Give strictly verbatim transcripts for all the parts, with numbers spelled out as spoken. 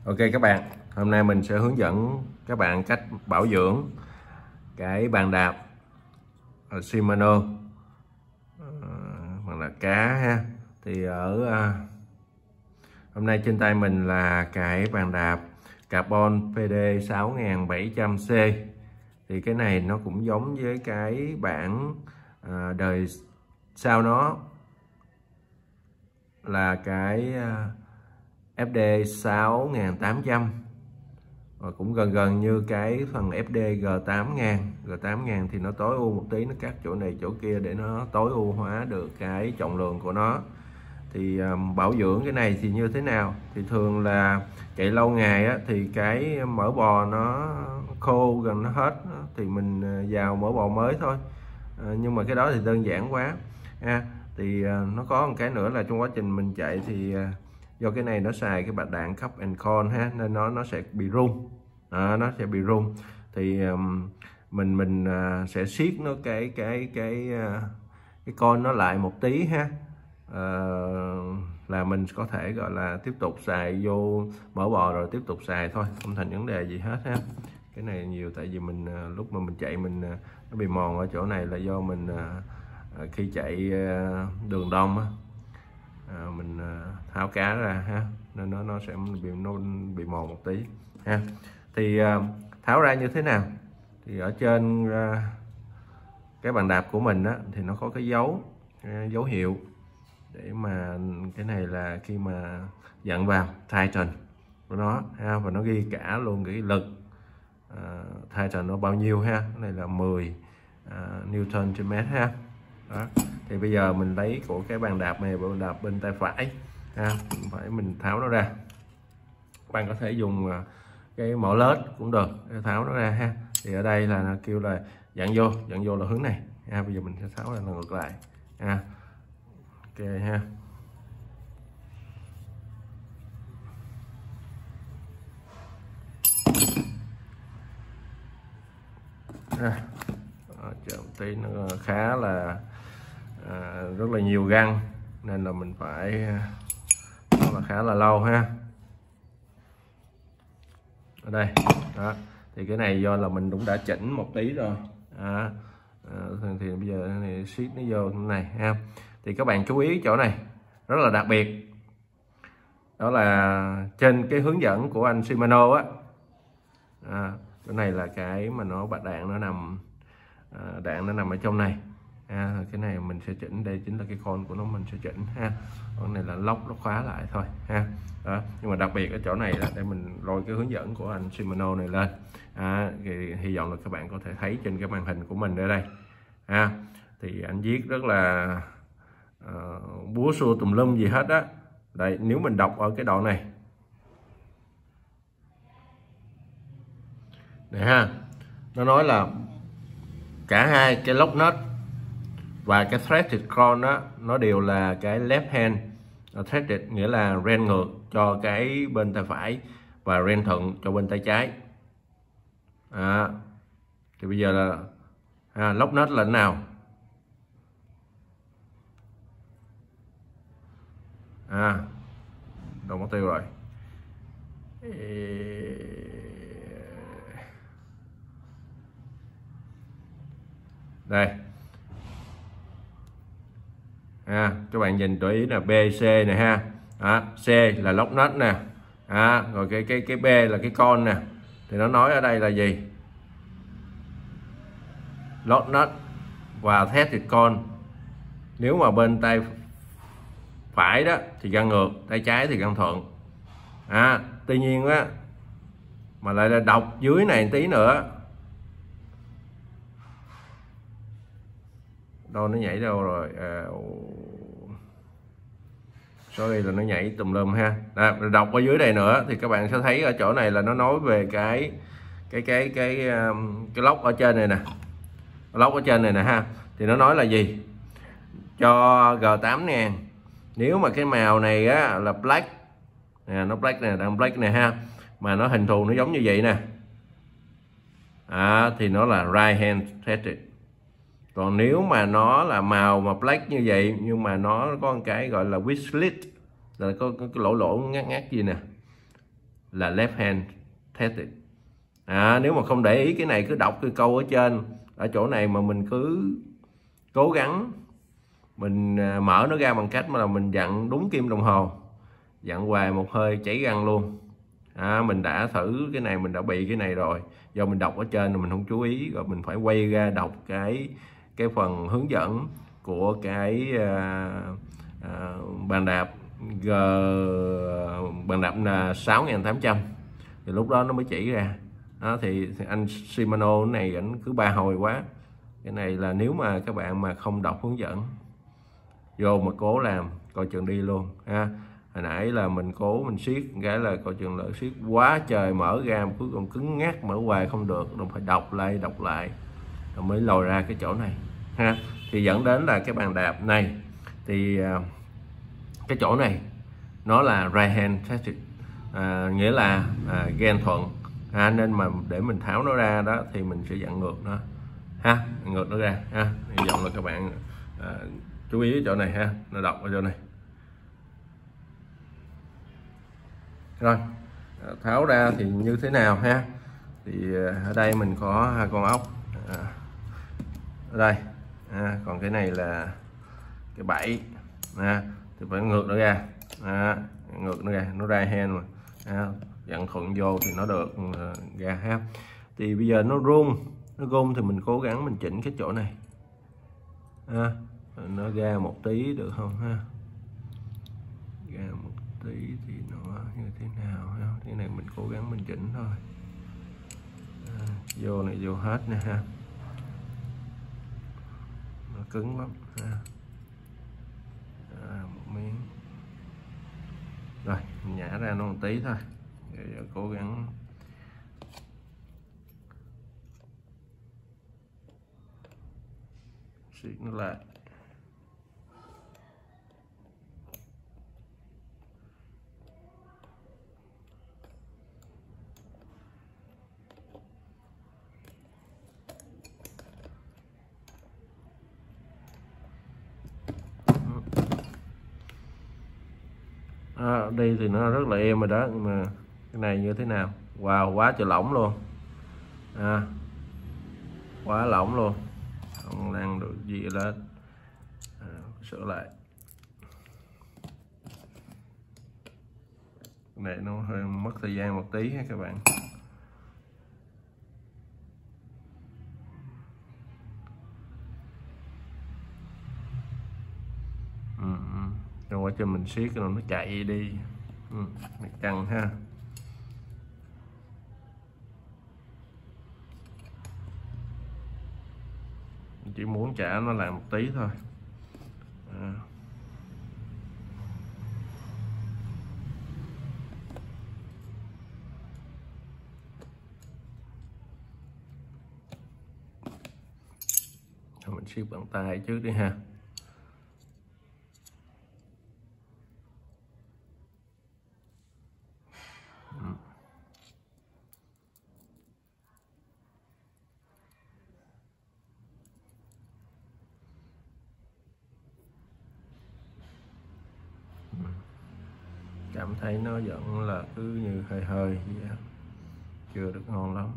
Ok các bạn, hôm nay mình sẽ hướng dẫn các bạn cách bảo dưỡng cái bàn đạp Shimano hoặc là cá ha. Thì ở hôm nay trên tay mình là cái bàn đạp carbon P D sáu nghìn bảy trăm C. Thì cái này nó cũng giống với cái bản à, đời sau nó là cái à, F D sáu nghìn tám trăm, và cũng gần gần như cái phần F D G tám nghìn. G tám nghìn thì nó tối ưu một tí, nó cắt chỗ này chỗ kia để nó tối ưu hóa được cái trọng lượng của nó. Thì um, bảo dưỡng cái này thì như thế nào? Thì thường là chạy lâu ngày á, thì cái mỡ bò nó khô gần nó hết thì mình vào mỡ bò mới thôi. À, nhưng mà cái đó thì đơn giản quá ha. Thì uh, nó có một cái nữa là trong quá trình mình chạy thì uh, do cái này nó xài cái bạc đạn cup and con ha, nên nó nó sẽ bị rung, à, nó sẽ bị rung. Thì um, mình mình uh, sẽ siết nó cái cái cái uh, cái con nó lại một tí ha. Uh, là mình có thể gọi là tiếp tục xài vô mỡ bò rồi tiếp tục xài thôi, không thành vấn đề gì hết ha. Cái này nhiều tại vì mình uh, lúc mà mình chạy mình uh, nó bị mòn ở chỗ này là do mình uh, khi chạy uh, đường đông á, À, mình à, tháo cá ra ha, nên nó nó sẽ bị nó bị mòn một tí ha. Thì à, tháo ra như thế nào? Thì ở trên à, cái bàn đạp của mình á, thì nó có cái dấu cái dấu hiệu để mà cái này là khi mà dặn vào Titan của nó ha, và nó ghi cả luôn cái lực à, Titan nó bao nhiêu ha. Cái này là mười à, Newton trên mét ha. Đó. Thì bây giờ mình lấy của cái bàn đạp này, bàn đạp bên tay phải ha, phải mình tháo nó ra. Bạn có thể dùng cái mỏ lết cũng được để tháo nó ra ha. Thì ở đây là kêu là dặn vô, dặn vô là hướng này ha. Bây giờ mình sẽ tháo ra là ngược lại ha. Ok ha. À, chờ một tí, nó khá là à, rất là nhiều găng nên là mình phải nó là khá là lâu ha. Ở đây đó, thì cái này do là mình cũng đã chỉnh một tí rồi à, à, thì bây giờ thì siết nó vô này ha. Thì các bạn chú ý chỗ này rất là đặc biệt, đó là trên cái hướng dẫn của anh Shimano á, à, cái này là cái mà nó bạc đạn nó nằm à, đạn nó nằm ở trong này. À, cái này mình sẽ chỉnh, đây chính là cái con của nó mình sẽ chỉnh ha. Con này là lóc nó khóa lại thôi ha. Đó. Nhưng mà đặc biệt ở chỗ này là để mình lôi cái hướng dẫn của anh Shimano này lên à, thì hy vọng là các bạn có thể thấy trên cái màn hình của mình ở đây ha. Thì anh viết rất là uh, búa xua tùm lum gì hết á. Đây, nếu mình đọc ở cái đoạn này này ha, nó nói là cả hai cái lock nut và cái threaded con đó nó đều là cái left hand threaded, nghĩa là ren ngược cho cái bên tay phải và ren thuận cho bên tay trái. À, thì bây giờ là à, lock nut là thế nào? À, đâu mất tiêu rồi. Đây. À, các bạn nhìn注ý là B C này ha. Đó, C là lock nut nè. À, rồi cái cái cái B là cái con nè. Thì nó nói ở đây là gì? Lock nut và threaded con. Nếu mà bên tay phải đó thì găng ngược, tay trái thì găng thuận. À, tuy nhiên á mà lại là đọc dưới này một tí nữa. Đâu nó nhảy đâu rồi? À, sorry là nó nhảy tùm lum ha. Đó, đọc ở dưới đây nữa thì các bạn sẽ thấy ở chỗ này là nó nói về cái cái cái cái cái lốc ở trên này nè, lốc ở trên này nè ha. Thì nó nói là gì? Cho G tám nghìn, nếu mà cái màu này á là black nè, nó black nè, đang black nè ha, mà nó hình thù nó giống như vậy nè, à, thì nó là right hand threaded. Còn nếu mà nó là màu mà black như vậy nhưng mà nó có một cái gọi là with slit, là có, có cái lỗ lỗ ngắt ngắt gì nè, là left hand tested. À, nếu mà không để ý cái này, cứ đọc cái câu ở trên ở chỗ này mà mình cứ cố gắng mình mở nó ra bằng cách mà là mình dặn đúng kim đồng hồ, dặn hoài một hơi chảy răng luôn. À, mình đã thử cái này, mình đã bị cái này rồi, do mình đọc ở trên rồi mình không chú ý, rồi mình phải quay ra đọc cái cái phần hướng dẫn của cái uh, uh, bàn đạp G bàn đạp là sáu nghìn tám trăm, thì lúc đó nó mới chỉ ra. Đó, thì, thì anh Shimano này ảnh cứ ba hồi quá. Cái này là nếu mà các bạn mà không đọc hướng dẫn vô mà cố làm coi chừng đi luôn ha. Hồi nãy là mình cố mình siết cái là coi chừng lỡ siết quá trời, mở ra cuối cùng cứng ngắc, mở hoài không được, rồi phải đọc lại đọc lại rồi mới lòi ra cái chỗ này ha. Thì dẫn đến là cái bàn đạp này thì cái chỗ này nó là right hand tested, à, nghĩa là à, ghen thuận, à, nên mà để mình tháo nó ra đó thì mình sẽ dặn ngược nó ha, ngược nó ra ha. Hy vọng là các bạn à, chú ý chỗ này ha, nó đọc ở chỗ này. Rồi tháo ra thì như thế nào ha, thì ở đây mình có hai con ốc à, ở đây à, còn cái này là cái bẫy à, thì phải ngược nó ra à, ngược nó ra, nó ra hand mà à, dặn thuận vô thì nó được uh, ra ha. Thì bây giờ nó rung nó rung thì mình cố gắng mình chỉnh cái chỗ này à, nó ra một tí được không ha, ra một tí thì nó như thế nào ha. Cái này mình cố gắng mình chỉnh thôi à, vô này vô hết nè ha, nó cứng lắm ha. À, một miếng rồi mình nhả ra nó một tí thôi, rồi giờ cố gắng siết nó lại. À, đây thì nó rất là êm rồi đó, nhưng mà cái này như thế nào, wow quá trời lỏng luôn à, quá lỏng luôn, không đang được gì lên à, sửa lại. Cái này nó hơi mất thời gian một tí ha các bạn. ừ, trong quá trình mình siết rồi nó chạy đi ừ, căng ha. Mình chỉ muốn trả nó lại một tí thôi à. Thôi mình siết bằng tay trước đi ha. Cảm thấy nó vẫn là cứ như hơi hơi vậy, chưa được ngon lắm.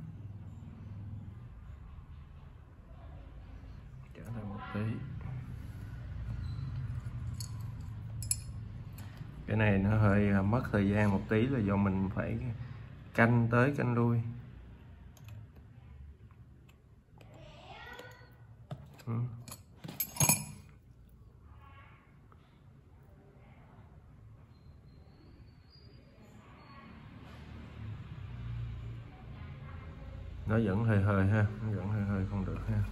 Trả lại một tí. Cái này nó hơi mất thời gian một tí là do mình phải canh tới canh lui. ừ. Nó vẫn hơi hơi ha, nó vẫn hơi hơi không được ha.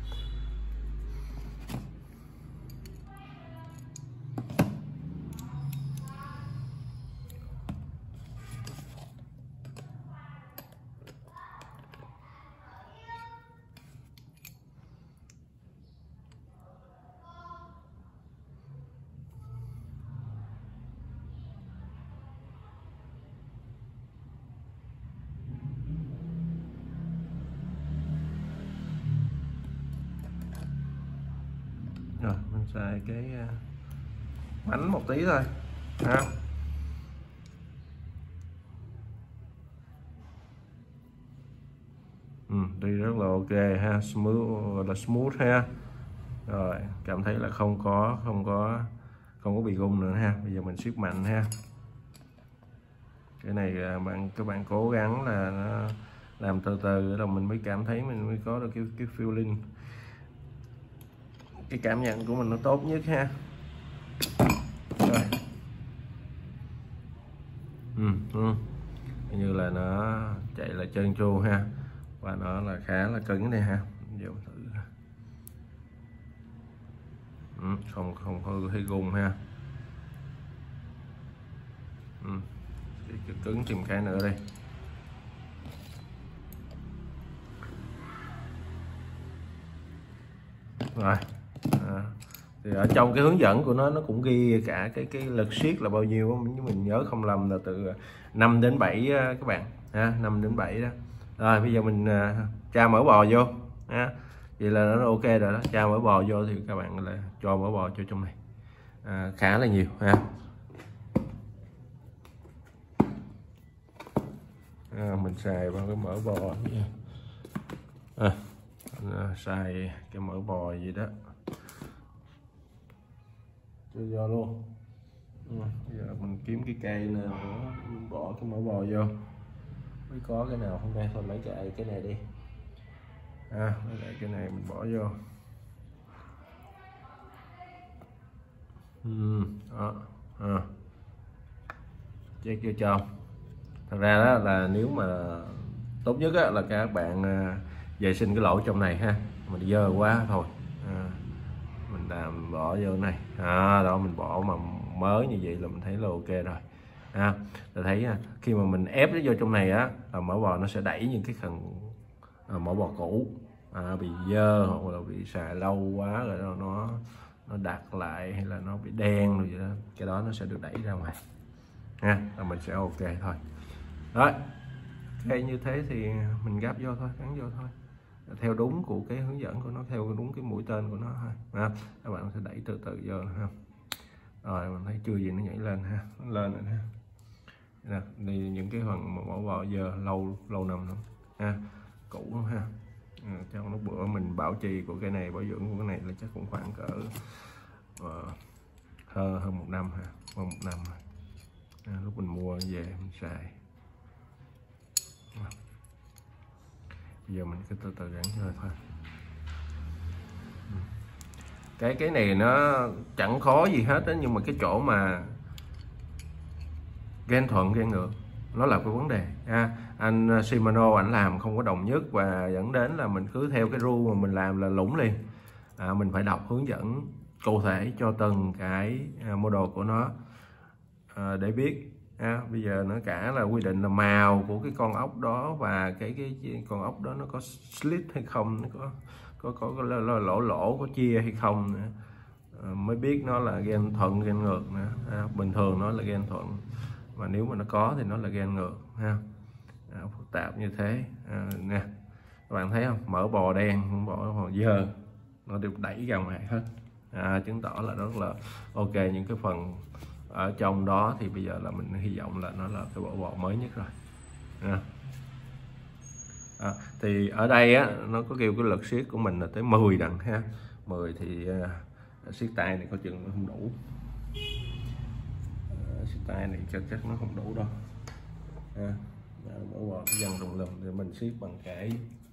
Rồi mình xài cái bánh một tí thôi ha. đi rất là ok ha, smooth là smooth ha. Rồi cảm thấy là không có không có không có bị gung nữa ha. Bây giờ mình siết mạnh ha. Cái này bạn các bạn cố gắng là nó làm từ từ rồi mình mới cảm thấy mình mới có được cái cái feeling, cái cảm nhận của mình nó tốt nhất ha. Rồi. Ừ, ừ. Như là nó chạy là trơn tru ha, và nó là khá là cứng đây ha. Giờ thử. Ừ, không không có thấy gung ha. Ừ. Cứng thêm cái nữa đây. Rồi à, thì ở trong cái hướng dẫn của nó nó cũng ghi cả cái cái lực siết là bao nhiêu, nếu mình nhớ không lầm là từ năm đến bảy các bạn ha, năm đến bảy đó. Rồi bây giờ mình tra mỡ bò vô ha. Vậy là nó ok rồi đó. Tra mỡ bò vô thì các bạn là cho mỡ bò cho trong này à, khá là nhiều ha. À, mình xài bằng cái mỡ bò à, xài cái mỡ bò gì đó cho vô luôn. Ừ, giờ mình kiếm cái cây nào đó bỏ cái mỡ bò vô, mới có cái nào không đây, thôi lấy cái cái này đi à, lấy lại cái này mình bỏ vô. Ừ, đó à. Check vô trong. Thật ra đó là nếu mà tốt nhất á, là các bạn vệ sinh cái lỗ trong này ha, mình dơ quá thôi à, mình làm bỏ vô này à, đó mình bỏ mà mới như vậy là mình thấy là ok rồi à. Tôi thấy khi mà mình ép nó vô trong này á là mỡ bò nó sẽ đẩy những cái phần à, mỡ bò cũ à, bị dơ hoặc là bị xài lâu quá rồi nó nó nó đặt lại hay là nó bị đen rồi vậy đó, cái đó nó sẽ được đẩy ra ngoài ha, là mình sẽ ok thôi. Rồi cây như thế thì mình gắp vô thôi, gắn vô thôi theo đúng của cái hướng dẫn của nó, theo đúng cái mũi tên của nó ha. À, các bạn sẽ đẩy từ từ vô ha. Rồi mình thấy chưa gì nó nhảy lên ha, nó lên rồi ha. Nè, đi những cái phần mỡ bò giờ lâu lâu năm lắm ha, cũ lắm ha. À, trong lúc bữa mình bảo trì của cái này, bảo dưỡng của cái này là chắc cũng khoảng cỡ uh, hơn hơn một năm ha, hơn một năm rồi. À, lúc mình mua về mình xài. À, bây giờ mình cứ từ từ gắn chơi thôi. Cái cái này nó chẳng khó gì hết đó, nhưng mà cái chỗ mà gan thuận gan ngược nó là cái vấn đề à. Anh Shimano ảnh làm không có đồng nhất và dẫn đến là mình cứ theo cái rule mà mình làm là lủng liền à. Mình phải đọc hướng dẫn cụ thể cho từng cái model của nó à, để biết à. Bây giờ nó cả là quy định là màu của cái con ốc đó và cái cái, cái con ốc đó nó có slit hay không, nó có có có, có lỗ, lỗ lỗ có chia hay không nữa. À, mới biết nó là gan thuận gan ngược nữa à. Bình thường nó là gan thuận, và nếu mà nó có thì nó là gan ngược ha. À, phức tạp như thế à, nè các bạn thấy không, mỡ bò đen không bỏ bò dơ nó đều đẩy ra ngoài hết à, chứng tỏ là rất là ok. Những cái phần ở trong đó thì bây giờ là mình hy vọng là nó là cái bộ bò mới nhất rồi à. À, thì ở đây á nó có kêu cái lực siết của mình là tới mười đằng ha, mười thì uh, siết tay này có chừng nó không đủ, uh, siết tay này chắc chắc nó không đủ đâu à. Bỏ bò cái dần rùng lùm thì mình siết bằng cái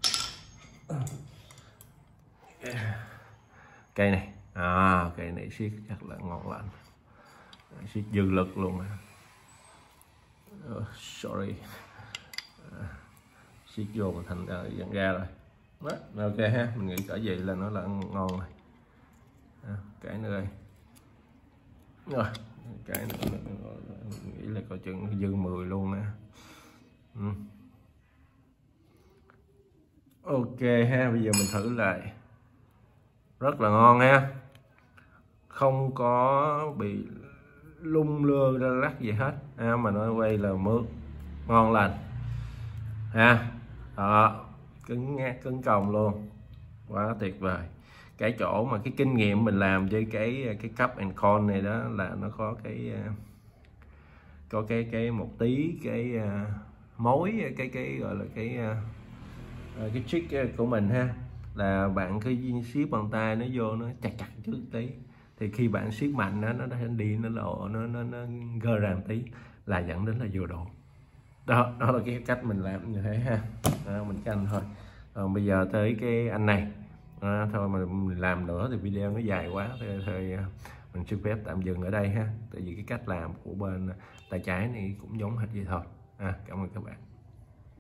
cây này à, cây này siết chắc là ngon lành, siết dư lực luôn mà. Uh, sorry uh, siết vô mà thành uh, dần ra rồi đó, ok ha. Mình nghĩ cỡ vậy là nó là ngon rồi à, cái nữa đây rồi, cái nữa mình nghĩ là coi chừng dư mười luôn nè. Ừ. Ok ha, bây giờ mình thử lại, rất là ngon ha, không có bị lung lơ ra lắc gì hết à, mà nó quay là mướt ngon lành ha. Đó, cứng ngát cứng còng luôn, quá tuyệt vời. Cái chỗ mà cái kinh nghiệm mình làm với cái cái cup and con này đó là nó có cái có cái cái một tí cái uh, mối cái cái gọi là cái uh, cái trick của mình ha, là bạn cứ siết bàn tay nó vô nó chặt chặt chút tí, thì khi bạn siết mạnh nó nó đi nó lộ nó nó nó gơ ra một tí là dẫn đến là vô độ. Đó, đó là cái cách mình làm như thế ha. Đó, mình canh thôi. Còn bây giờ tới cái anh này. Đó, thôi mà mình làm nữa thì video nó dài quá, thì thôi mình xin phép tạm dừng ở đây ha, tại vì cái cách làm của bên tay trái này cũng giống hệt vậy thôi. À, cảm ơn các bạn.